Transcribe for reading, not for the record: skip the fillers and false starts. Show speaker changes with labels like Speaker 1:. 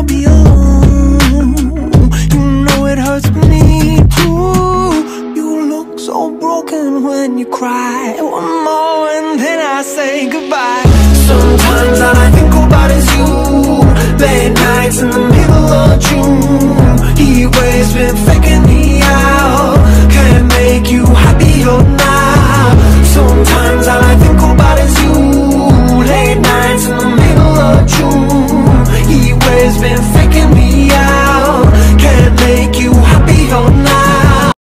Speaker 1: wanna be alone. You know it hurts me too. You look so broken when you cry. One more and then I say goodbye. Sometimes all I think about is you. Late nights in the middle of June.